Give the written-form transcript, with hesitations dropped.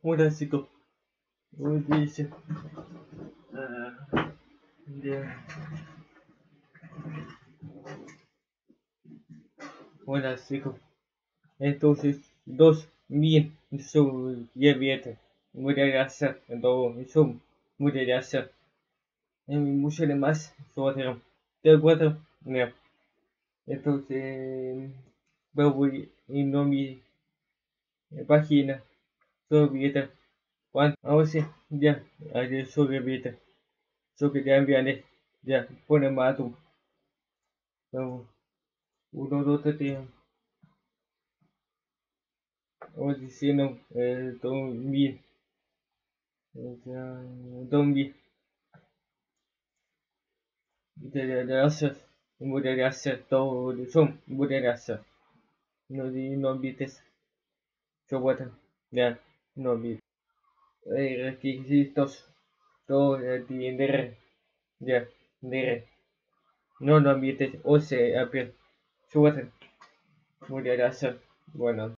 Hola chicos, hoy dice, ya. Hola chicos, entonces 2017 muere hacer todo eso, muere hacer mucho más sobre de acuerdo, no. Entonces voy en mi página sobre ahora sí, ya, hay sobre beta, sobre ya enviaré, ya, pone más tú, uno, dos, tres. Hoje ensinam zombie, zombie, moderação, moderação, moderação. Não bites, coba ya, no bit. Requisitos, todo de ya, de. No bites, o sea, a ver, coba moderação, bueno.